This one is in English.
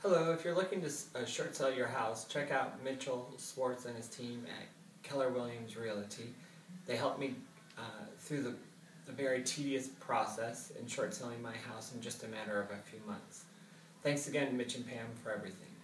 Hello, if you're looking to short sell your house, check out Mitch Schwartz and his team at Keller Realty. They helped me through the very tedious process in short selling my house in just a matter of a few months. Thanks again, Mitch and Pam, for everything.